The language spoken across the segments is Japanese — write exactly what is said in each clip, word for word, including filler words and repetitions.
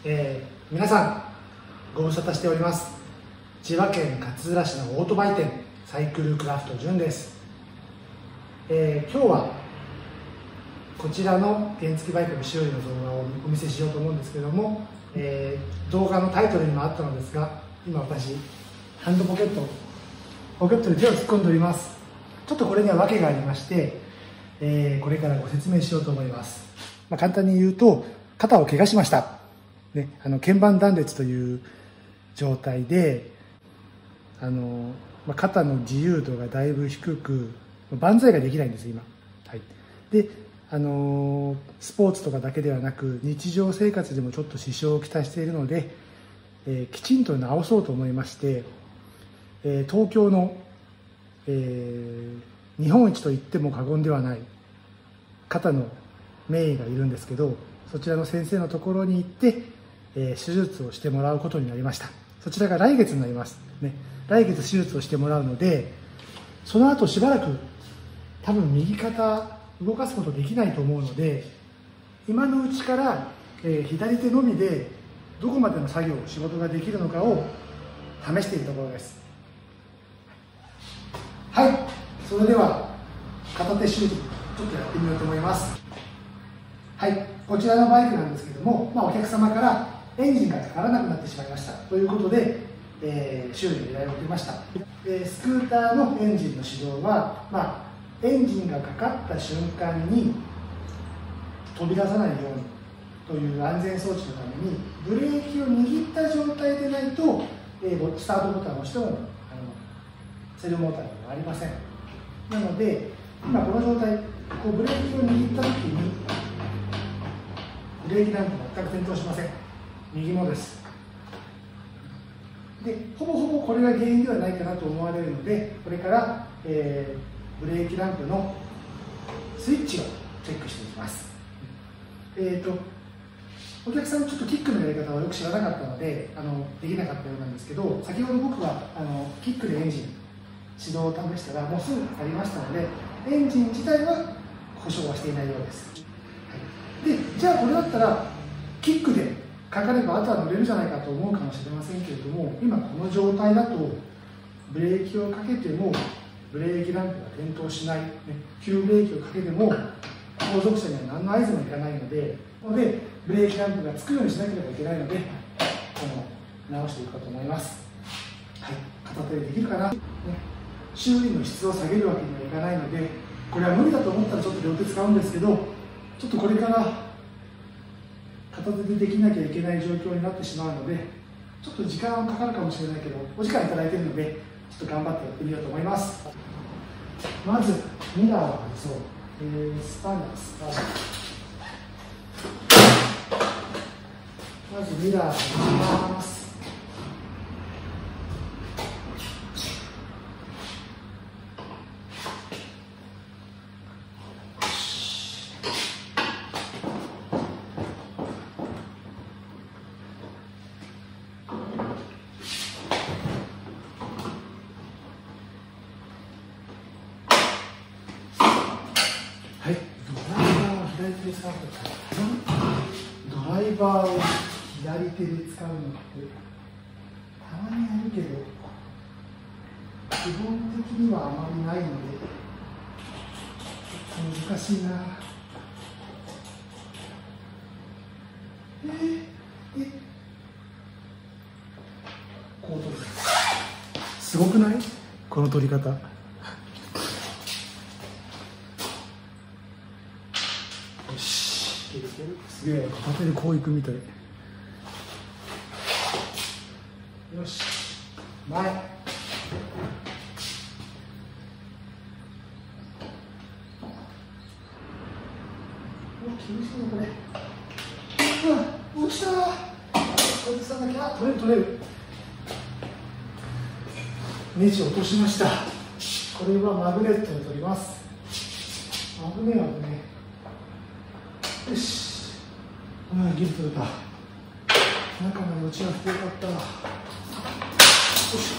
えー、皆さんご無沙汰しております。千葉県勝浦市のオートバイ店サイクルクラフト純です。えー、今日はこちらの原付バイクの修理の動画をお見せしようと思うんですけれども、えー、動画のタイトルにもあったのですが、今私ハンドポケットポケットに手を突っ込んでおります。ちょっとこれには訳がありまして、えー、これからご説明しようと思います。まあ、簡単に言うと、肩を怪我しました、ね、あの腱板断裂という状態で、あの、まあ、肩の自由度がだいぶ低く万歳ができないんです今、はい、であのスポーツとかだけではなく日常生活でもちょっと支障をきたしているので、えー、きちんと直そうと思いまして、えー、東京の、えー、日本一と言っても過言ではない肩の名医がいるんですけど、そちらの先生のところに行って、えー、手術をしてもらうことになりました。そちらが来月になりますね。来月手術をしてもらうので、その後しばらく多分右肩動かすことできないと思うので、今のうちから、えー、左手のみでどこまでの作業仕事ができるのかを試しているところです。はい、それでは片手修理ちょっとやってみようと思います。はい、こちらのバイクなんですけども、まあ、お客様からエンジンがかからなくなってしまいましたということで、えー、修理の依頼を受けました。えー、スクーターのエンジンの始動は、まあ、エンジンがかかった瞬間に飛び出さないようにという安全装置のためにブレーキを握った状態でないと、えー、スタートボタンを押してもあのセルモーターがありません。なので今この状態、こうブレーキを握った時にブレーキランプ全く点灯しません。右もです。でほぼほぼこれが原因ではないかなと思われるので、これから、えー、ブレーキランプのスイッチをチェックしていきます。えーとお客さんちょっとキックのやり方をよく知らなかったのであのできなかったようなんですけど、先ほど僕はあのキックでエンジン始動を試したらもうすぐありましたので、エンジン自体は故障はしていないようです。はい、でじゃあこれだったらキックでかかればあとは乗れるじゃないかと思うかもしれませんけれども、今この状態だとブレーキをかけてもブレーキランプが点灯しない、ね、急ブレーキをかけても後続車には何の合図もいかないので、のでブレーキランプがつくようにしなければいけないので、この直していくかと思います。はい、片手でできるかな、ね、修理の質を下げるわけにはいかないので、これは無理だと思ったらちょっと両手使うんですけど、ちょっとこれから片手でできなきゃいけない状況になってしまうので、ちょっと時間はかかるかもしれないけど、お時間いただいているので、ちょっと頑張ってやってみようと思います。まず、ミラーを外そう。えー、スパナ、スパナ。まずミラーを外します。はい、ドライバーを左手で使うと、ドライバーを左手で使うのってたまにあるけど、基本的にはあまりないのでちょっと難しいな。えー、えこう取る。すごくない？この取り方。すげえ、片手でこういくみたい。よし、前。お、厳しいねこれ。うん、落ちた。こいつさんだけ、あ、取れる取れる。ネジ落としました。これはマグネットで取ります。危ねえ危ねえ。よし。ああ、ギリ取れた。中まで落ちなくてよかった。よし。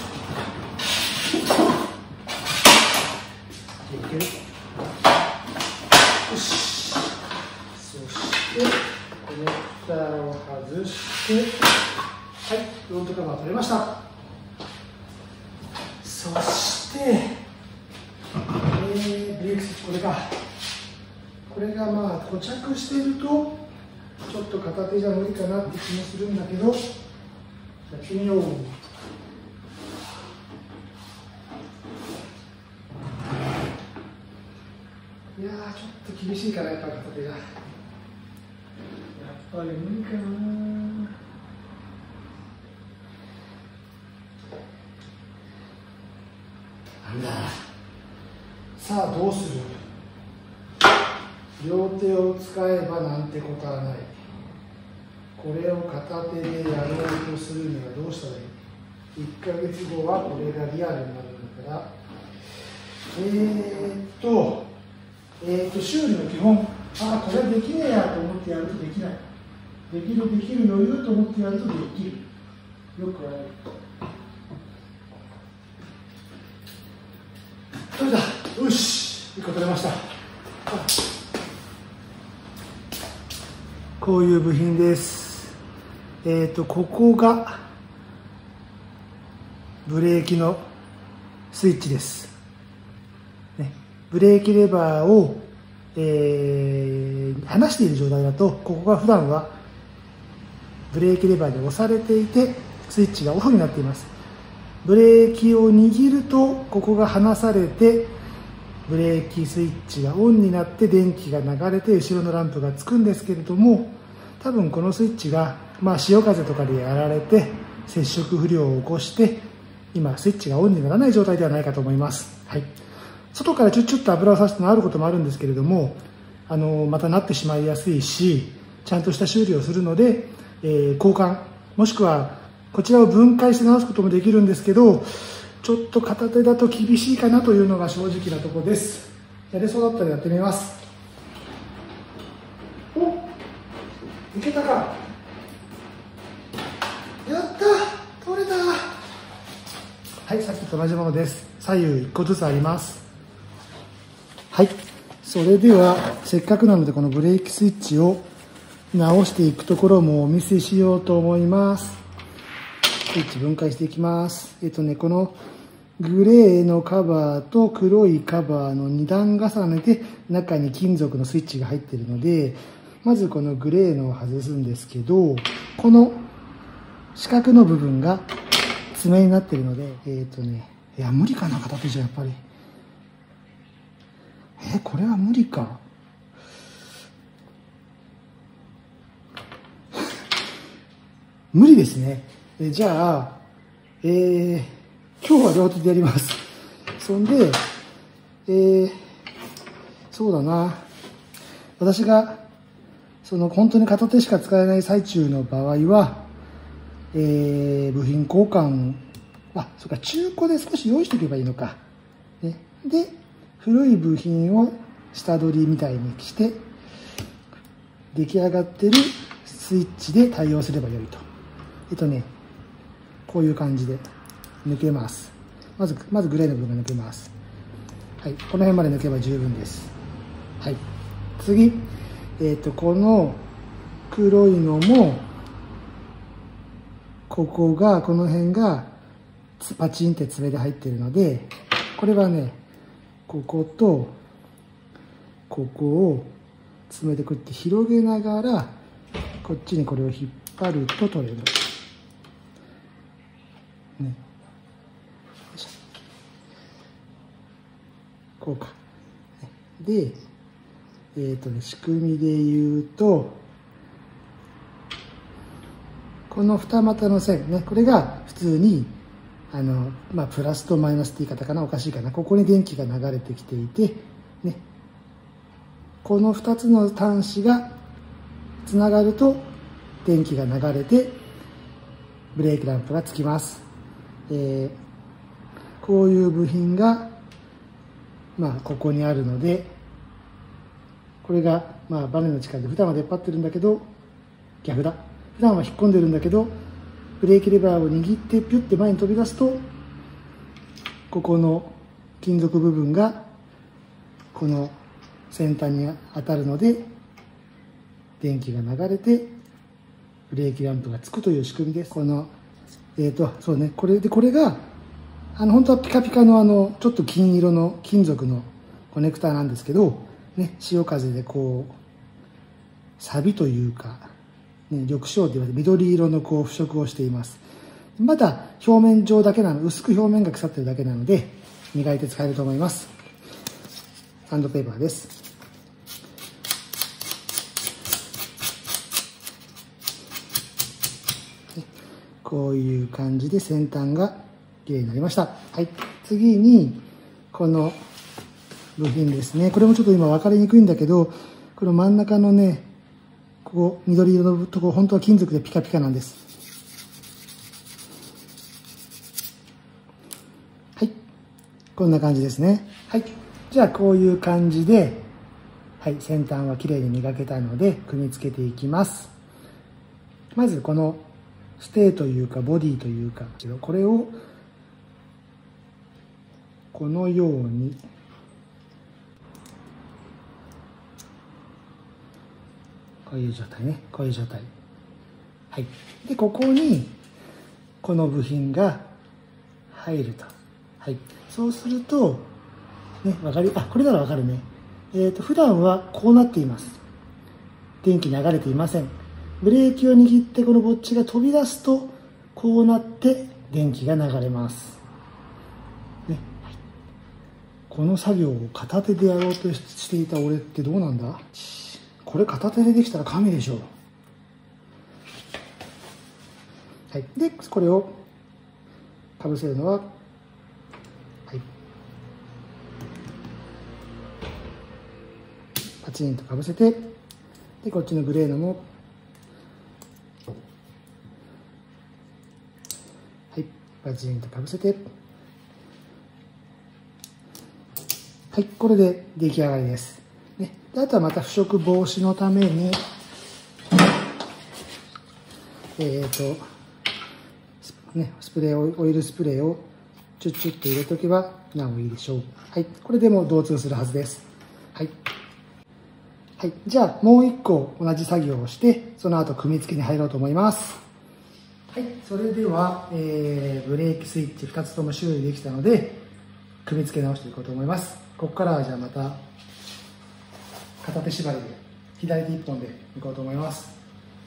いける。よし。そしてコネクターを外して、はい、フロントカバー取れました。そして、えー、ブレーキスイッチ、これか。これがまあ固着していると、ちょっと片手じゃ無理かなって気もするんだけど、やってみよう。いやー、ちょっと厳しいかな、やっぱり片手が。やっぱり無理かな。なんだ。さあ、どうする？両手を使えばなんてことはない。これを片手でやろうとするにはどうしたらいい？いっかげつごはこれがリアルになるんだから、えーっと、えーっと、修理の基本、ああ、これはできねえやと思ってやるとできない。できる、できる余裕と思ってやるとできる。よくある。それだ、よし、いっこ取れました。こういう部品です。えっと、ここがブレーキのスイッチです。ね、ブレーキレバーを、えー、離している状態だと、ここが普段はブレーキレバーで押されていて、スイッチがオフになっています。ブレーキを握ると、ここが離されて、ブレーキスイッチがオンになって電気が流れて後ろのランプがつくんですけれども、多分このスイッチが、まあ、潮風とかでやられて接触不良を起こして今スイッチがオンにならない状態ではないかと思います。はい、外からちょっと油をさすとなることもあるんですけれども、あのまたなってしまいやすいし、ちゃんとした修理をするので、えー、交換もしくはこちらを分解して直すこともできるんですけど、ちょっと片手だと厳しいかなというのが正直なところです。やれそうだったらやってみます。お、いけたか。やった、取れた。はい、さっきと同じものです。左右いっこずつあります。はい、それではせっかくなのでこのブレーキスイッチを直していくところもお見せしようと思います。スイッチ分解していきます。えっとね、このグレーのカバーと黒いカバーのに段重ねで中に金属のスイッチが入っているので、まずこのグレーのを外すんですけど、この四角の部分が爪になっているので、えっとね、いや、無理かな、片手じゃやっぱり。え、これは無理か。無理ですね。えじゃあ、えー、今日は両手でやります。そんで、えー、そうだな。私が、その本当に片手しか使えない最中の場合は、えー、部品交換、あ、そっか、中古で少し用意しておけばいいのか。ね、で、古い部品を下取りみたいにして、出来上がってるスイッチで対応すればよいと。えっとね、こういう感じで抜けます。まず、まずグレーの部分が抜けます。はい、この辺まで抜けば十分です。はい。次、えっと、この黒いのも、ここが、この辺がパチンって爪で入ってるので、これはね、ここと、ここを爪でこうやって広げながら、こっちにこれを引っ張ると取れる。ね。よいしょ。こうか。で、えっとね、仕組みで言うと、この二股の線ね、これが普通に、あの、まあ、プラスとマイナスって言い方かな、おかしいかな。ここに電気が流れてきていて、ね。この二つの端子がつながると、電気が流れて、ブレーキランプがつきます。えー、こういう部品が、まあ、ここにあるので、これが、まあ、バネの力で普段は出っ張ってるんだけど、逆だ。普段は引っ込んでるんだけど、ブレーキレバーを握ってピュッて前に飛び出すと、ここの金属部分がこの先端に当たるので、電気が流れてブレーキランプがつくという仕組みです。この、えっと、そうね、これで、これが、あの、本当はピカピカのあの、ちょっと金色の金属のコネクターなんですけど、ね、潮風でこう、錆というか、ね、緑青と言われて緑色のこう腐食をしています。まだ表面上だけなの、薄く表面が腐ってるだけなので、磨いて使えると思います。サンドペーパーです。こういう感じで先端が綺麗になりました。はい。次に、この部品ですね。これもちょっと今分かりにくいんだけど、この真ん中のね、ここ緑色のところ、本当は金属でピカピカなんです。はい。こんな感じですね。はい。じゃあこういう感じで、はい、先端は綺麗に磨けたので、組み付けていきます。まずこのステーというかボディというか、これをこのようにこういう状態ね、こういう状態。はい。で、ここにこの部品が入ると。はい。そうすると、ね、わかり、あ、これならわかるね。えっと、普段はこうなっています。電気流れていません。ブレーキを握ってこのボッチが飛び出すと、こうなって電気が流れます。ね。はい、この作業を片手でやろうとしていた俺ってどうなんだ？これ片手でできたら神でしょう。はい。で、これをかぶせるのは、はい。パチンとかぶせて、で、こっちのグレーのも、はい。パチンとかぶせて、はい。これで出来上がりです。ね、であとはまた腐食防止のために、えっと、ね、スプレー、オイルスプレーをチュッチュッと入れとけばなおいいでしょう。はい。これでも導通するはずです。はい。はい。じゃあ、もう一個同じ作業をして、その後組み付けに入ろうと思います。はい。それでは、えー、ブレーキスイッチふたつとも修理できたので、組み付け直していこうと思います。ここからはじゃあまた、片手縛りで、左手一本でいこうと思います。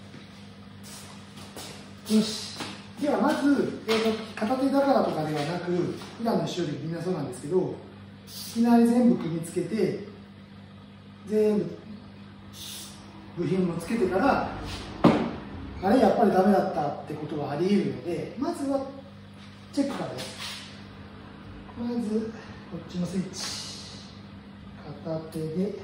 よし。ではまず、えーと、片手だからとかではなく、普段の修理みんなそうなんですけど、いきなり全部組み付けて、全部部品もつけてから、あれやっぱりダメだったってことはあり得るので、まずはチェックからです。まず、こっちのスイッチ、片手で、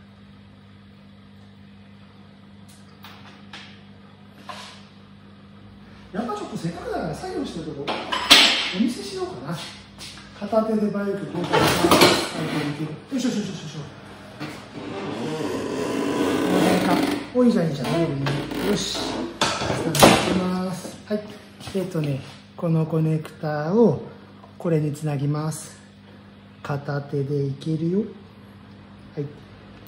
やっぱちょっとせっかくだから作業してるとこお見せしようかな。片手でバイク交換します。よしよしよしよしよし。この辺か。お、いいじゃんいいじゃん。よし。スタートします。はい。えっとね、このコネクターをこれにつなぎます。片手でいけるよ。はい。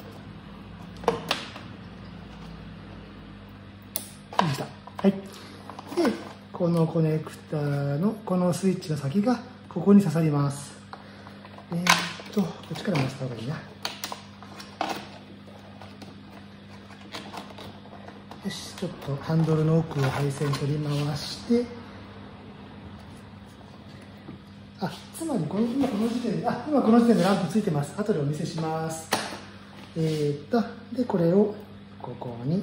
できた。はい。で、このコネクターのこのスイッチの先がここに刺さります。えー、っと、こっちから回した方がいいな。よし、ちょっとハンドルの奥を配線取り回して、あ、つまりこの今この時点で、あ、今この時点でランプついてます。後でお見せします。えー、っと、で、これをここに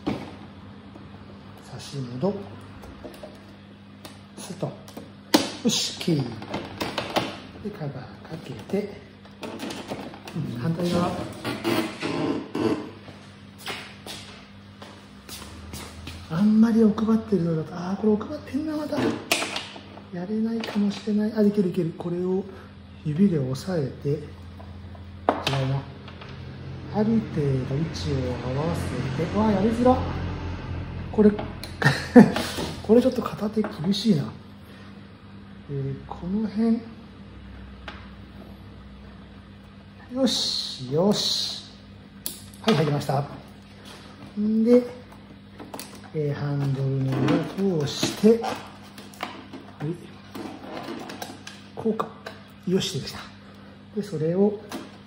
差し戻すと。よし、キー。で、カバーかけて、うん、反対側。あんまり奥ばってるようだと、ああ、これ奥ばってんな、まだ。やれないかもしれない。あ、いけるいける。これを指で押さえて、違うな。ある程度位置を合わせて、わあ、やりづら。これ、これちょっと片手厳しいな。えー、この辺。よし、よし。はい、入りました。んで、 えー、ハンドルの上を通して、こうか、よしでした。でそれを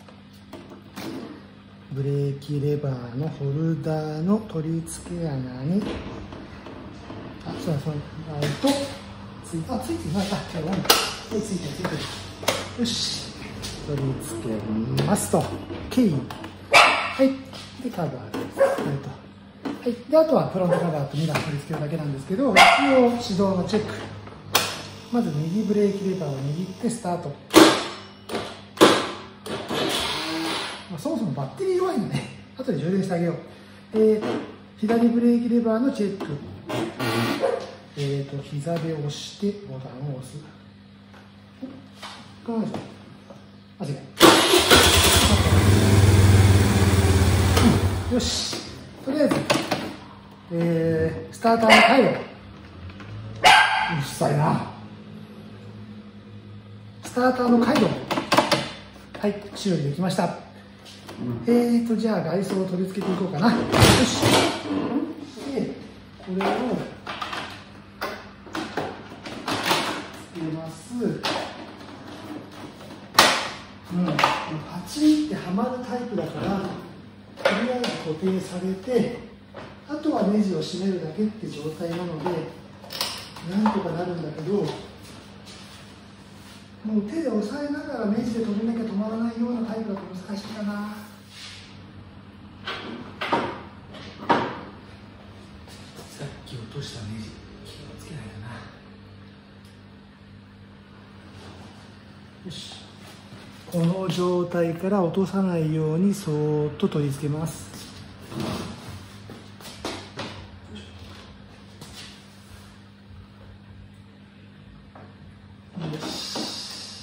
ブレーキレバーのホルダーの取り付け穴に、あ、そうだ、そうだ、とついて、あ、ついてない、あ、じゃあ、はい、ついてる、ついてる。よし、取り付けますと。OK。はい。で、カバーです。はい。で、あとはフロントカバーとミラー取り付けるだけなんですけど、一応、始動のチェック。まず、右ブレーキレバーを握ってスタート。まあ、そもそもバッテリー弱いんでね、後で充電してあげよう。えー、左ブレーキレバーのチェック。えーと、膝で押してボタンを押す。この間違え。よし。とりあえず、えー、スターターの回路。うるさいな。スターターの回路。はい、修理できました。えーと、じゃあ外装を取り付けていこうかな。よし。で、これを、つけます。うん、パチンってはまるタイプだから、とりあえず固定されて、あとはネジを締めるだけって状態なので、なんとかなるんだけど、もう手で押さえながらネジで止めなきゃ止まらないようなタイプだと難しいかな。さっき落としたネジ、気をつけないとな。よし。この状態から落とさないようにそーっと取り付けます。よし。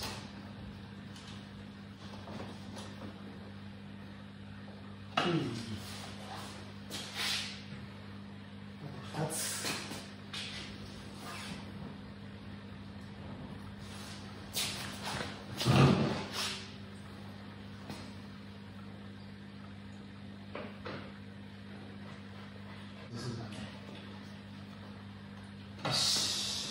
あとふたつ。よし。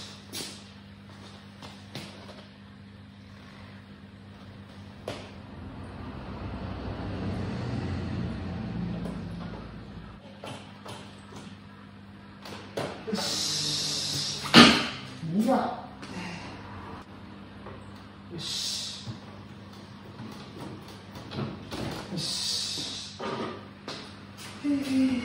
よし。ミラー。よし。よし。へえ。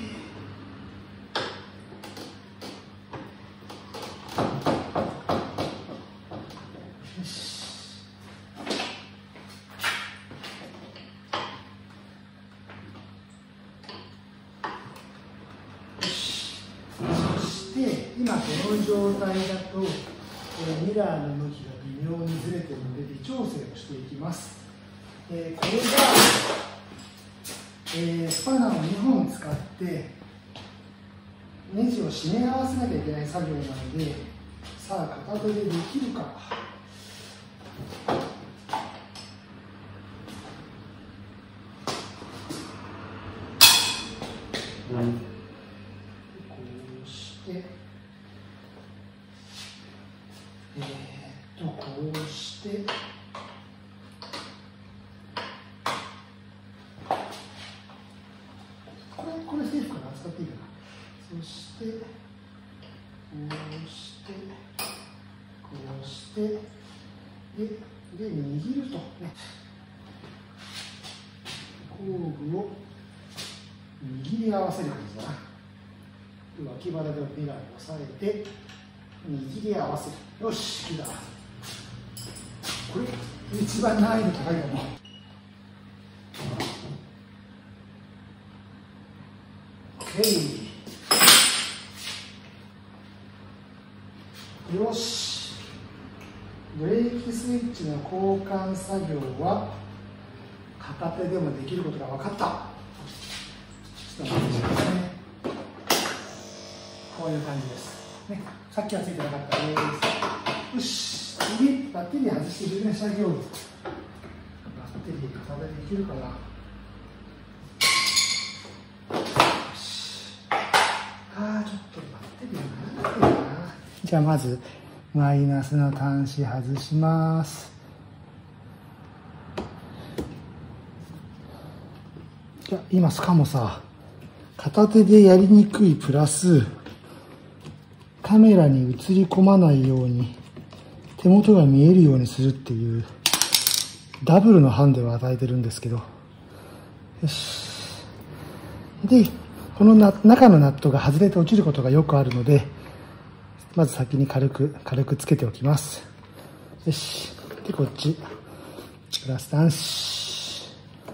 で今この状態だとミラーの向きが微妙にずれているので微調整をしていきます。えー、これが、えー、スパナをにほん使ってネジを締め合わせなきゃいけない作業なので、さあ片手でできるか。うんで、えー、っとこうしてこれこれセーフかな、使っていいかな。そしてこうしてこうしてでで握るとね、工具を握り合わせる感じだな。脇腹でミラーを押さえて握り合わせる。よし、来た。これ一番難易度高いかも。OK。よし。ブレーキスイッチの交換作業は片手でもできることが分かった。ちょっと待ってくださいね。こういう感じです、ね、さっきはついてなかったです。よし、次バッテリー外して充電してあげよう。バッテリー片手でできるかな。よし。あーちょっとじゃあまずマイナスの端子外します。じゃあ今しかもさ、片手でやりにくいプラスカメラに映り込まないように手元が見えるようにするっていうダブルのハンデを与えてるんですけど、よし。でこのな中のナットが外れて落ちることがよくあるので、まず先に軽く軽くつけておきます。よし。でこっちプラス端子、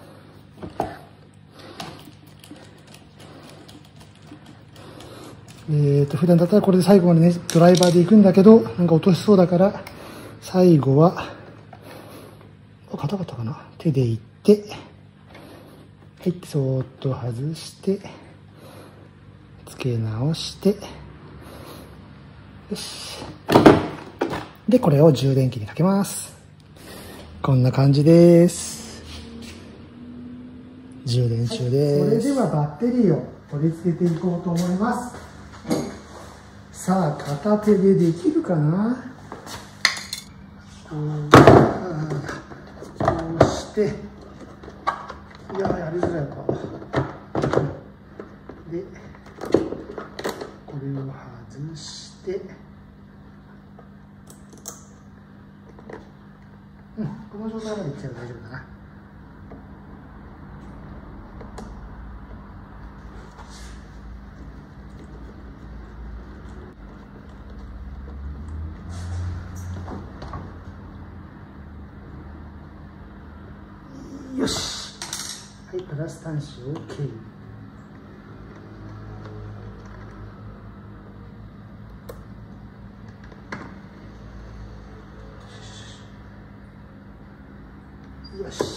えーと普段だったらこれで最後までねドライバーで行くんだけど、なんか落としそうだから最後は硬かったかな、手でいって、はい、そーっと外してつけ直して、よし。でこれを充電器にかけます。こんな感じです。充電中です。はい、それではバッテリーを取り付けていこうと思います。さあ片手でできるかな。こうこうして、いややりづらいか。でこれを外して、うん、この状態までいっちゃえば大丈夫だな。よし。はい、プラス端子 OK。よし。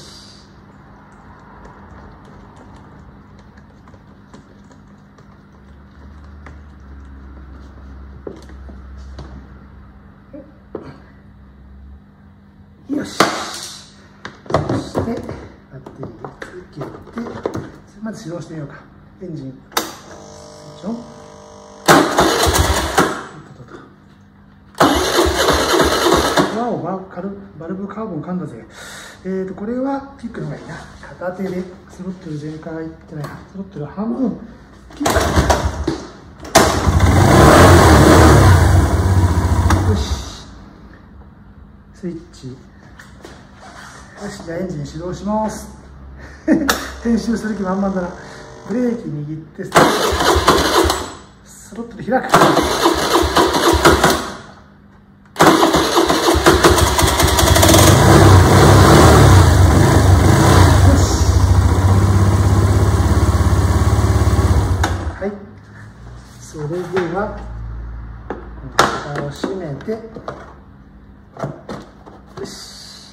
よし。そしてバッテリーをつけて、まず始動してみようか。エンジンスイッチオン。わお、バルブカーボン噛んだぜ。えーとこれはピックの方がいいな。片手でスロットル全開いってない、スロットル半分ピック。よし。スイッチ。よし、じゃあエンジン始動します。編集する気満々だな。ブレーキ握ってスロットル開く。それでは蓋を閉めて、よし。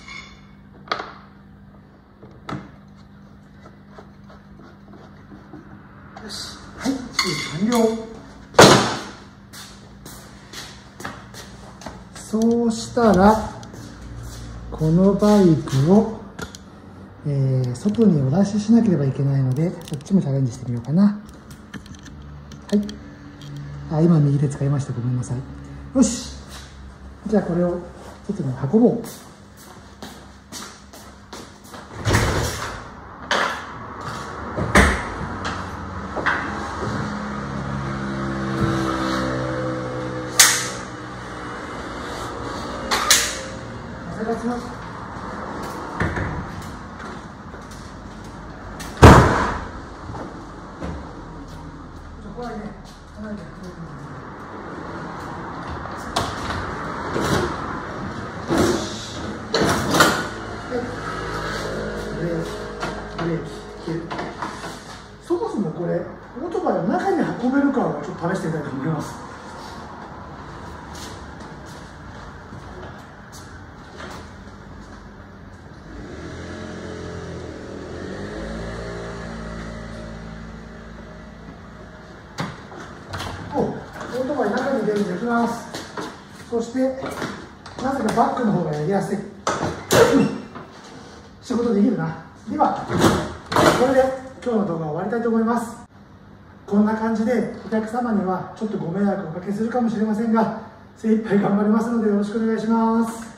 よし、はい、修理完了。そうしたらこのバイクを、えー、外にお出ししなければいけないので、そっちもチャレンジしてみようかな。はい。あ、今右手使いました。ごめんなさい。よし。じゃあこれを外に運ぼう。風が強い。怖いね。離れて。そもそもこれオートバイを中に運べるかをちょっと試してみたいと思います。お、オートバイ中に入れるんでいきます。そしてなぜかバックの方がやりやすい。仕事できるな。ではこれで今日の動画を終わりたいと思います。 こんな感じでお客様にはちょっとご迷惑をおかけするかもしれませんが、精一杯頑張りますのでよろしくお願いします。